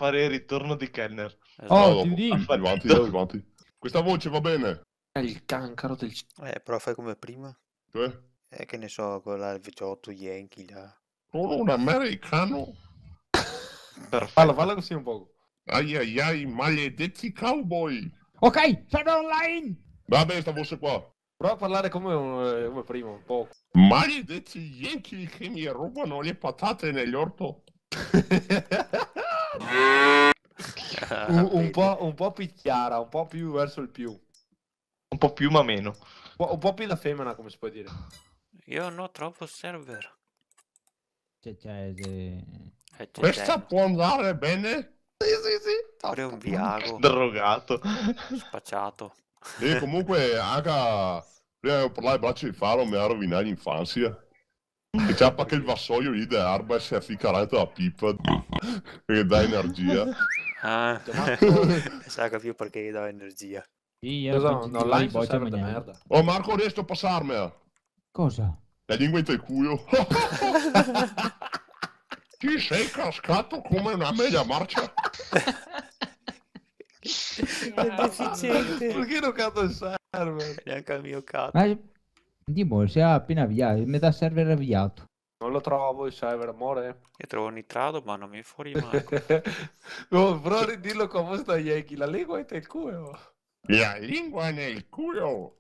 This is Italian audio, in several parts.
fare il ritorno di Kenner. Oh, Dopo. ti Avanti, avanti. Questa voce va bene. Il cancro del... Però fai come prima. Cioè, Che ne so, quella 18 Yankee là. sono un americano. Perfetto. Fallo così un po'. Ai ai ai, maledetti cowboy. Ok, server online! Vabbè, sta voce qua. Prova a parlare come prima, un po'. Maledetti Yankee che mi rubano le patate negli orto. un po' più chiara, un po' più verso il più. Un po' più ma meno. Un po' più da femmina, come si può dire. Io non trovo server. Questa può andare bene? Sì. Pure un viago. Drogato. Spacciato. E comunque, anche prima di parlare di braccio di faro mi ha rovinato l'infanzia. E c'è perché il vassoio lì dell'erba si è ficcato la pipa che dà energia. Ah, sa più perché gli do energia. Sì, Online sono server di merda. Oh Marco, riesco a passarmela? Cosa? La lingua in te culo. Ti sei cascato come una media marcia. È deficiente. Perché non cado il server? Neanche al mio cazzo. Ma Dimo, si è appena avviato, metà server è avviato. Non lo trovo il server, amore. Io trovo nitrato, ma non mi fuori mai. Oh, però ridillo come sta Yankee, la lingua è nel culo. La lingua nel culo.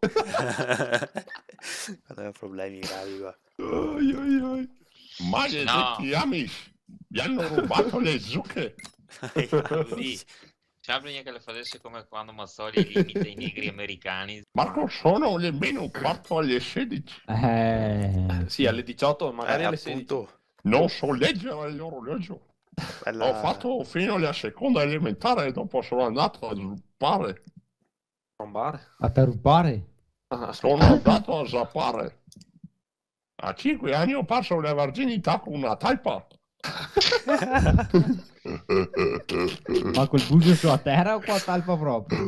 Aveva problemi gravi qua. Oi. Maledetti Amish. Gli hanno rubato le zucche. Sì. C'è bisogno che le facesse come quando Mazzoli limita i negri americani. Marco, sono nemmeno un quarto alle 16. Sì, alle 18, magari alle 16. Appunto. Non so leggere l'orologio. Bella... Ho fatto fino alla seconda elementare e dopo sono andato a zappare. Trombare. A tarupare? Sono andato a zappare. A 5 anni ho perso la virginità con una talpa. Ma col buso sulla terra o qua a talpa proprio?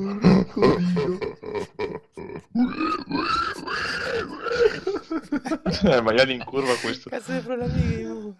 Magari in curva questo. Cazzo di problemi io.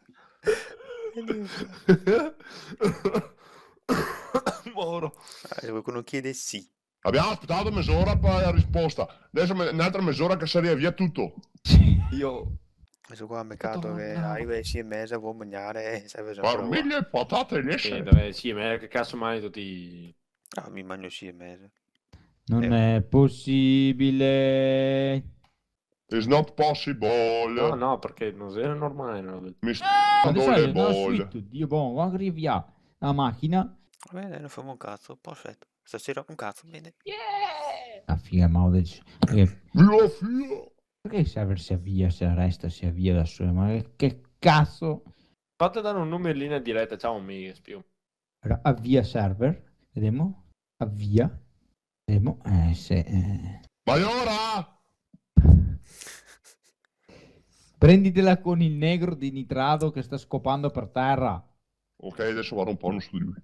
Moro. Qualcuno chiede sì. Abbiamo aspettato mezz'ora per la risposta. Adesso un'altra mezz'ora che sarebbe via tutto. Io... Questo qua ha beccato che arriva alle 6:30, vuol mangiare e serve Per sempre qua. 1000 patate Sì, lesse. sì, ma che cazzo mai tutti... Ah, mi mangio 6:30. Non è possibile. It's not possible. No, perché non era normale. No. Mi sto Adesso le è una bolle. suite, Dio buono, guarda che via la macchina. Va bene, non famo un cazzo, perfetto. Stasera un cazzo, bene. La figa Maudec. Via fia. Perché il server si avvia, se resta si avvia da solo? Ma che cazzo? Fate dare un numero in linea diretta, ciao amici, più. Avvia server, vediamo. Avvia. Vediamo. Maiora! Prenditela con il negro di nitrato che sta scopando per terra. Ok, adesso vado un po' su di lui.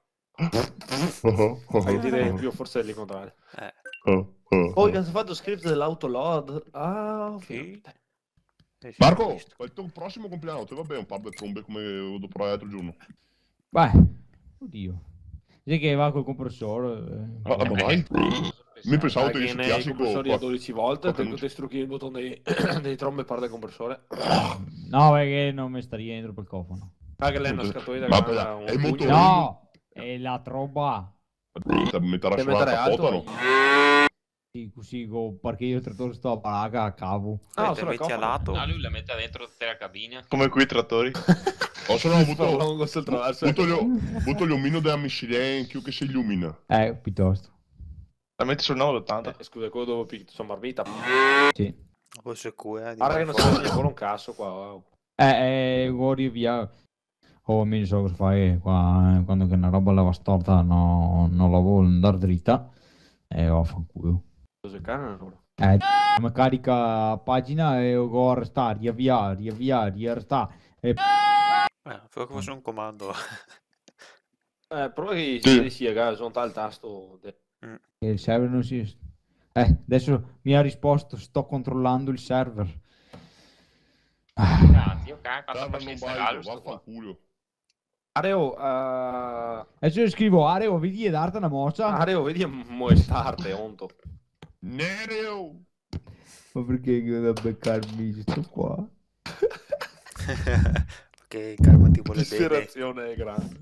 Fai dire più, forse è l'incontrario. Oh, Oh, che ha fatto script dell'autoload. Ah, Sì. Marco, il tuo prossimo compleanno, te va bene un par di trombe come dopo l'altro giorno? Beh, oddio. Sai che va col compressore. Ah, ma mai? Mi pensavo che Che sul nei classico... compressori a 12 volte, qua- te strucchi il bottone dei trombe par del compressore. No, perché non mi sta dentro per cofono. Ah, che lei è una scatolita Ma che ha è il un motore. pugno. No, è la tromba. Metterà Che sulla mettere alto. capota, no? Sì, così perché io il trattore sto a paraga a cavo. No, te sulla metti a cofana. lato. No, lui la mette dentro tutta la cabina. Come qui i trattori. O se no Lungo sul traverso. butto gli omino della missile in più che si illumina. Piuttosto. La metti sul 980. Scusa, quello dopo picchio, sono barbita. Sì. Questo è qui, Guarda che non c'è ancora un cazzo qua. Wow. Guardi via. Oh, mi so cosa fai qua. Quando che una roba la va storta, no, non la vuole andare dritta. Vaffanculo. Cosa cane allora? Mi carica pagina e go a restare, riavvia, restare. Fai come fosse un comando. Prova che Sì. si sia, sono il tasto. E il server non si... adesso mi ha risposto, sto controllando il server. Grazie, ok, quando Server posso non installarlo ballo, sto qua. vaffanculo. Areo, Adesso io scrivo Areo, vedi e darti una mossa. Areo, vedi muestarte, onto. Nereo! Ma perché devo beccarmi sto qua? Perché il karma ti vuole bene. Disperazione è grande.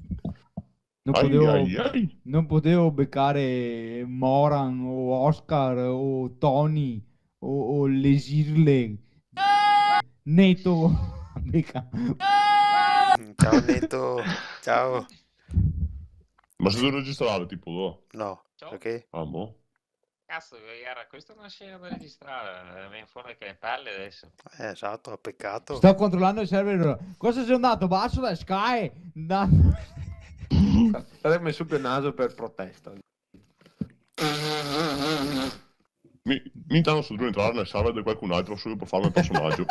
Non potevo beccare Moran o Oscar o Tony o Lesirle. Neto. Becca. Ciao Netto, ciao. Ma se devo registrare, tipo, No, Ciao. perché? ah, mo? Cazzo, era questa è una scena da registrare. Viene fuori che palle adesso. Esatto, peccato. Sto controllando il server. Cosa sei andato? Basso da Sky? Sarei messo più il naso per protesta. Mi intanto se devo entrare nel server di qualcun altro solo per farmi il personaggio.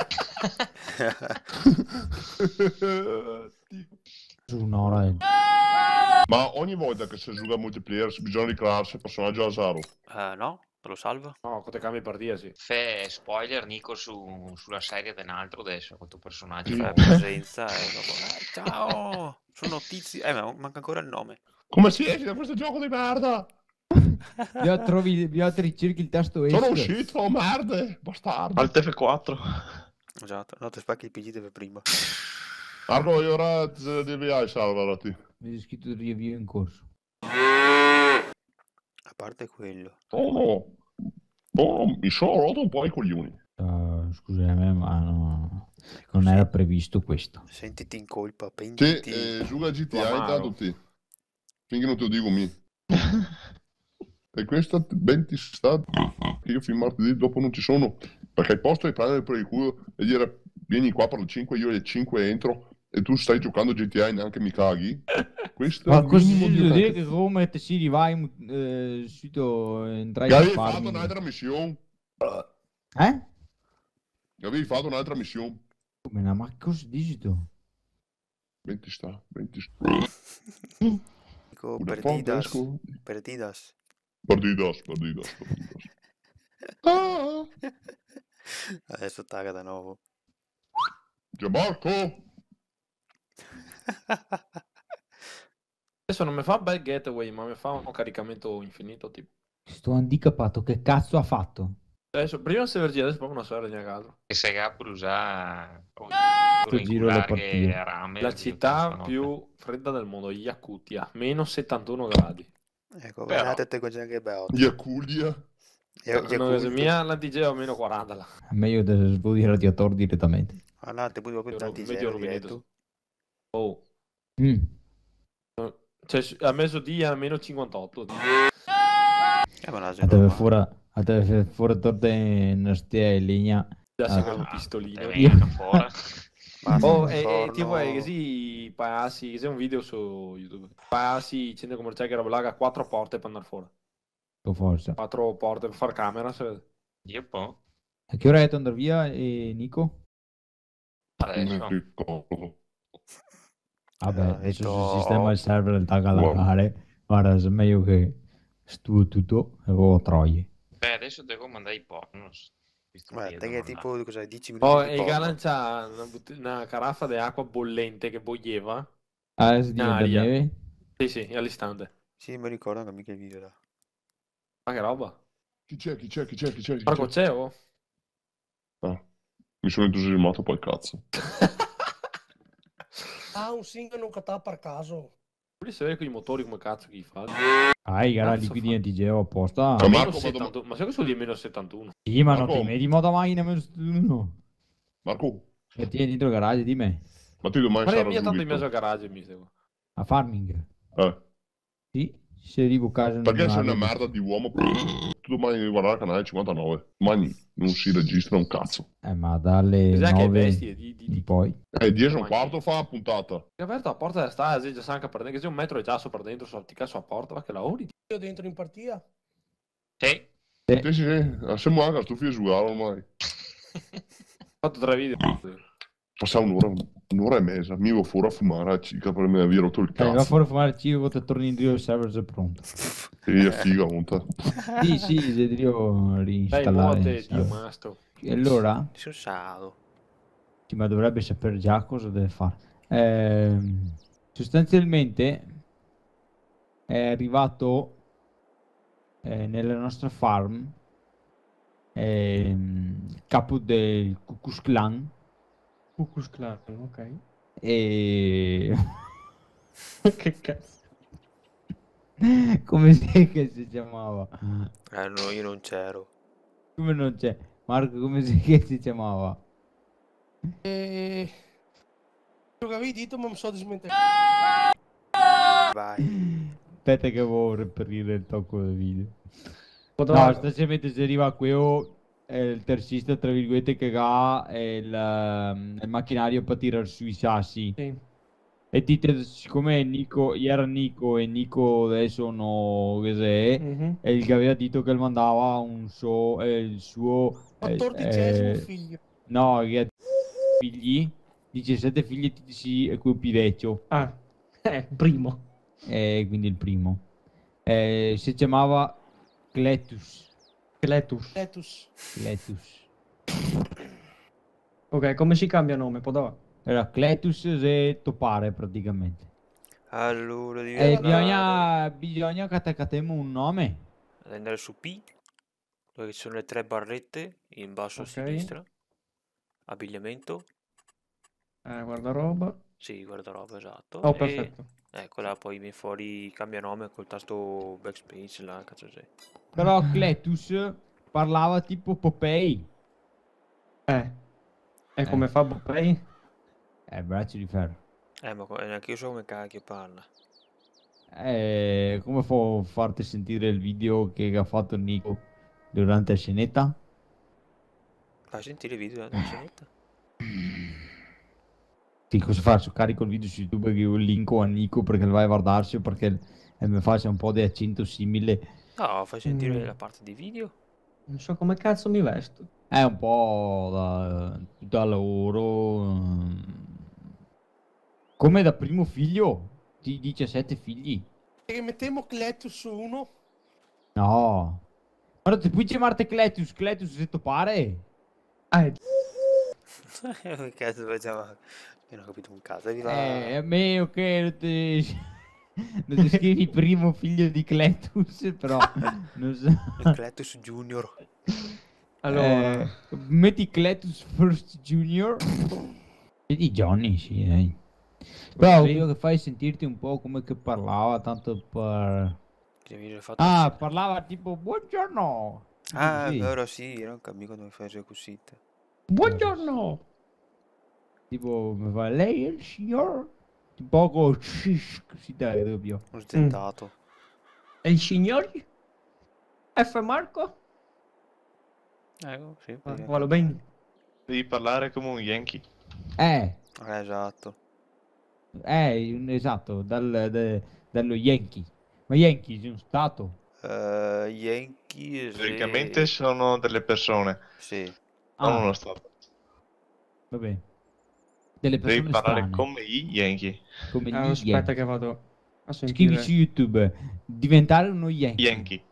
Un'ora. Ma ogni volta che si gioca a multiplayer bisogna ricrearsi il personaggio a Zaro. No, te lo salva. No, te cambi partita, sì. Fe spoiler Nico sulla serie di un altro adesso con il tuo personaggio. Sì. Fai presenza e dopo. Ciao, sono Tizi. Ma manca ancora il nome. Come si esce da questo gioco di merda? Ricerchi il testo Sono esce. uscito, merde, bastardo. Alt F4. Esatto, no, ti spacchi il PC deve prima. Marco, io ora devi server a te. Mi è scritto il review in corso. A parte quello. Oh no, mi sono rotto un po' i coglioni. Scusami, ma non era previsto questo. Sentiti in colpa, Sì, pentiti. gioca a GTA Amaro. intanto te. Finché non te lo dico mi. E questa ben ti sta che io fin martedì dopo non ci sono. Perché il posto di prendere per il culo e dire vieni qua per le 5, io alle 5 entro e tu stai giocando GTA e neanche mi caghi. Questo è Ma il così minimo di vuol dire onestà. che come te si vai sul sito entrai Che a avevi fatto farming. un'altra missione? Eh? Che avevi fatto un'altra missione? Come no, ma cosa dici tu? Ben ti sta. Dico, Una perdidas. fresco. Perdidas. Perdidas. Ah, Adesso tagga da nuovo. Gianmarco! Adesso non mi fa un bel gateway, ma mi fa un caricamento infinito, tipo. Sto handicappato, che cazzo ha fatto? Adesso, prima se vergi, adesso proprio una storia di a caso. Che sei a usare Sto giro la partita. La città più fredda del mondo, Yakutia, meno 71 gradi. Ecco, Però- guardate cos'è che bello. Yakulia. Io Casa mia l'antigeo meno 40 là. È meglio svuoti il radiatore direttamente. Guardate, poi proprio tanti Medio zero rumineto. diretto. Oh. Mm. Cioè, ha messo di a meno 58. Ma no, se Deve no, fuori torte in stia in linea. Già si Ah. con un pistolino. Venga fuori. basta, Oh, un e giorno- tipo è così passi, c'è un video su YouTube. Passi, centro commerciale che roba là, ha 4 porte per andare fuori. Con forza. 4 porte per far camera, se vede. Io poi. A che ora hai detto andare via, Nico? Adesso. Che cosa? Vabbè, adesso detto- si sistema il server del tag a Wow. lavorare. Guarda, se è meglio che stu tutto e avevo troie. Beh, adesso devo mandare i pornos. Visto Guarda, che te che devo tipo, cos'è, 10 minuti Oh, di e porno. Galan c'ha una caraffa di acqua bollente che bolleva. Adesso diventa Aria. neve? Sì, sì, all'istante. Sì, mi ricordo anche mica il video là. Ma che roba. Chi c'è? Marco c'è, oh? Ah, mi sono entusiasmato poi cazzo. Ah, un singolo non catà per caso. Voglio sapere con i motori come cazzo che fa. I gara Cazzo liquidi fa? antigeo apposta. Ma Meno Marco, 71. Ma sai che sono lì meno 71? Sì, ma non Marco. ti metti in modo mai nemmeno uno. Marco, E tieni dentro il garage di me. ma ti domani Ma è sarà mia tanto in mezzo subito. al garage, mi seguo. A farming. Eh, Sì, se arrivo a casa... perché non sei una arrivo. merda di uomo? Tu domani devi guardare il canale 59. Domani non si registra un cazzo. Ma dalle Cos'è che 9 bestie in poi. 10 e un quarto fa la puntata. Che aperto la porta della strada, già sanca per dentro, che c'è un metro e già sopra dentro, sottica sulla porta, ma che la ori. Io dentro in partita. Sì. Sì, siamo anche stufi di giocare ormai. Ho fatto 3 video. Passava un'ora e mezza. Mi ero fuori a fumare a cica per me aver rotto il Va cazzo. fuori a fumare il cibo, te torni in giro il server è pronto. Sì, è figa, monta. Sì, sì, se devo Dai, reinstallare muote, il Dio server. mastro. E allora? Sono sado. Sì, ma dovrebbe sapere già cosa deve fare. sostanzialmente è arrivato nella nostra farm il capo del Ku Klux Klan Ku Klux Klan, ok. e Che cazzo. come si chiamava? No, io non c'ero. Come non c'è? Marco, che si chiamava? Quello che avevi detto, ma mi so dismentere. Vai. Aspetta che avevo reperire il tocco del video. Poteva- No, sostanzialmente si arriva qui il terzista, tra virgolette, che ha il macchinario per tirare sui sassi. Sì. E siccome Nico, era Nico e Nico adesso no, cos'è, Mhm. e il che aveva detto che mandava il suo 14° figlio. no, che ha figli, 17 figli e tutti si equipirecchio, Ah, primo. quindi il primo. Si chiamava Cletus. Cletus. Letus. Ok, come si cambia nome? Podava. Era Cletus e Topare praticamente. Allora devi E andare... bisogna che attaccatemo un nome. Devi andare su P, dove ci sono le 3 barrette in basso a Ok. sinistra. Abbigliamento. Guardaroba. Sì, guardaroba, esatto. Oh, E perfetto. ecco là, poi viene fuori cambia nome col tasto backspace, là, cazzo sei. Però Cletus parlava tipo Popeye. E come fa Popeye? Braccio di ferro. Ma neanche io so come cacchio parla. Come può farti sentire il video che ha fatto Nico durante la scenetta? Fai sentire il video della scenetta? Sì, cosa faccio? Carico il video su YouTube che io linko a Nico perché lo vai a guardarsi o perché mi faccia un po' di accento simile. No, fai sentire Mm. la parte di video. Non so come cazzo mi vesto. È un po' da lavoro. Come da primo figlio di 17 figli. E mettiamo Cletus 1. No. Ma non ti puoi chiamarti Cletus, Cletus se pare. Che cazzo facciamo? Io non ho capito un cazzo. Devi A me ok, non ti scrivi primo figlio di Cletus, però non so. Cletus Junior. Allora, Metti Cletus First Junior. Vedi Johnny, sì, dai. Però Sì. voglio che fai sentirti un po' come che parlava, tanto per... Che mi hai fatto Ah, parlava tipo buongiorno. Ah, Sì. vero, sì, non capisco come fai le cosite. buongiorno. Tipo, mi fa lei è il signor? Un poco così dai, dubbio. Ho stentato. E il signore? F. Marco? Sì, perché- Vado bene. Devi parlare come un Yankee. esatto. Esatto, dallo Yankee. Ma Yankee è un stato. Yankee, Teoricamente sono delle persone, non Ah, uno stato. vabbè. Delle Devi persone parlare strane. come i Yankee. Come gli Aspetta Yankee. che vado a sentire. Scrivi su YouTube, diventare uno Yankee. Yankee.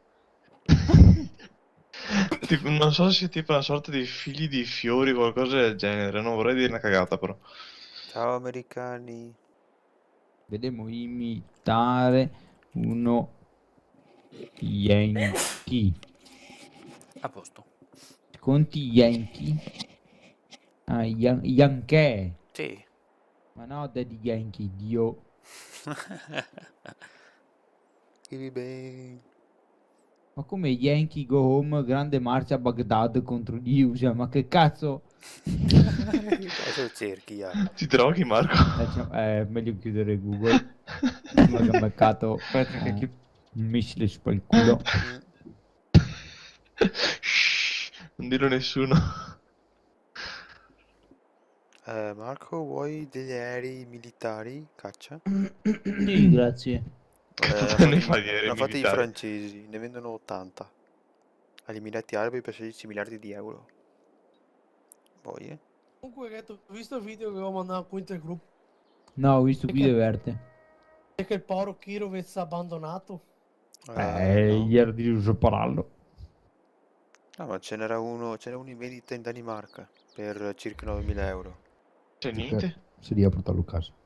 Tipo, non so se è tipo una sorta di figli di fiori o qualcosa del genere. Non vorrei dire una cagata, però. Ciao americani. Vedremo imitare uno Yankee. A posto. Conti Yankee. Ah, Yankee. Sì. Ma no, Daddy Yankee, Dio. Scrivi bene. Ma come Yankee go home, grande marcia a Baghdad contro gli USA? Ma che cazzo? Cosa cerchi, ya? Ti droghi, Marco? Meglio chiudere Google. Ma che mercato. Aspetta che chi- Un missile sopra il culo. Shh, non dirlo a nessuno. Marco, vuoi degli aerei militari? Caccia? Sì, grazie. Cosa ne fa di aerei Ne ho fatti i militari? francesi, ne vendono 80. Agli Emirati Arabi per 16 miliardi di euro. Poi, Comunque, Gato, ho visto il video che ho mandato qui nel gruppo. No, ho visto qui verte. E che il povero Kirovez ha abbandonato. no. Gli era di usurparlo. No, ma c'era uno in vendita in Danimarca per circa 9.000 euro. C'è niente? Seria portarlo a casa.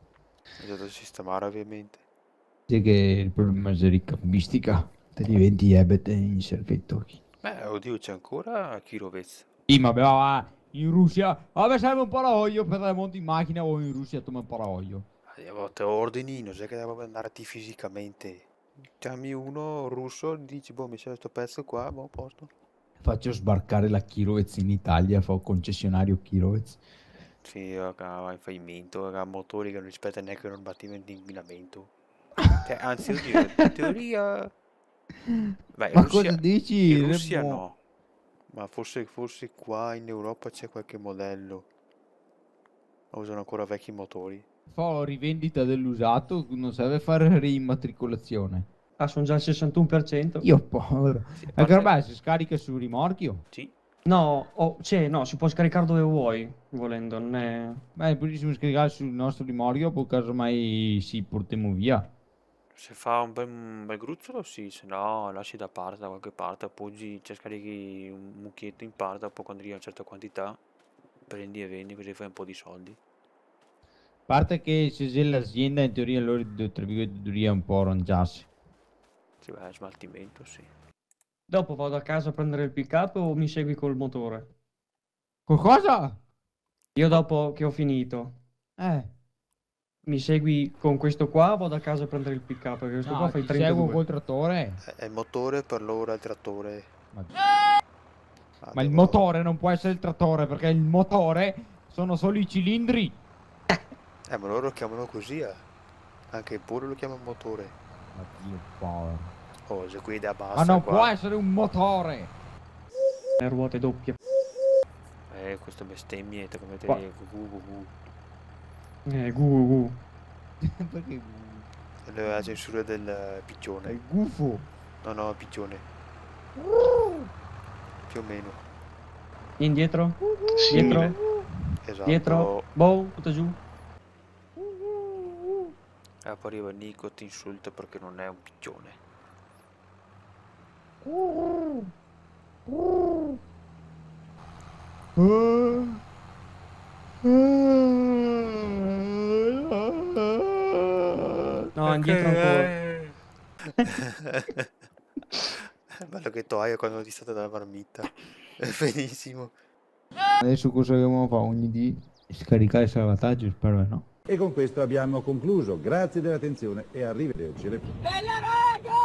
È da sistemare ovviamente. Sì che il problema è ricambistica, te diventi ebete in servettori. Beh, oddio, c'è ancora Kirovez. Sì, ma in Russia, vabbè serve un paraolio per le monti in macchina o in Russia toma un paraolio. A volte ordini, non sai che devo andarti fisicamente. Chiami uno russo, dici, boh, mi serve sto pezzo qua, boh, a posto. Faccio sbarcare la Kirovez in Italia, fa un concessionario Kirovez. Sì, va in fallimento, ha motori che non rispettano neanche il normativo di inquinamento. Cioè, anzi, oddio, in teoria... Beh, Ma cosa dici? in Russia Remo? no. Ma forse qua in Europa c'è qualche modello. Ma usano ancora vecchi motori. Fa rivendita dell'usato, non serve fare reimmatricolazione. Ah, sono già al 61%. Io povero. Sì, a Anche parte- vabbè, si scarica sul rimorchio. Sì, No, no, si può scaricare dove vuoi, volendo, non è... Beh, è purissimo scaricare sul nostro rimorchio, poi casomai si portiamo via. se fa un bel gruzzolo sì, se no lasci da parte, da qualche parte, appoggi, cioè scarichi un mucchietto in parte, poi quando arriva a una certa quantità, prendi e vendi, così fai un po' di soldi. A parte che se c'è l'azienda, in teoria loro tra virgolette dovrebbe un po' arrangiarsi. Sì, beh, smaltimento, sì. Dopo vado a casa a prendere il pick up o mi segui col motore? Qualcosa? Io dopo che ho finito, Eh, mi segui con questo qua o vado a casa a prendere il pick up? Perché questo no, qua fai ti seguo 32. col trattore. È il motore per loro, è il trattore. Ma, Ah, ma il devo- motore non può essere il trattore, perché il motore sono solo i cilindri. ma loro lo chiamano così, eh. Anche il puro lo chiamano motore. Ma Dio povero. Oh, se qui da bassa Ma non qua. può essere un motore. Le ruote doppie. Questo bestemmiette come te Qua. Gu gu gu. Perché La censura del è piccione. il gufo. No, piccione. Più o meno. Indietro, Simile. dietro, Esatto. dietro. Boh, butta giù. E poi arriva Nico, ti insulta perché non è un piccione. No, indietro ancora. Bello che toia quando ti state dalla marmitta. È benissimo. Adesso cosa dobbiamo fare? Ogni di scaricare il salvataggio? Spero di no. E con questo abbiamo concluso. Grazie dell'attenzione e arrivederci. Bella raga!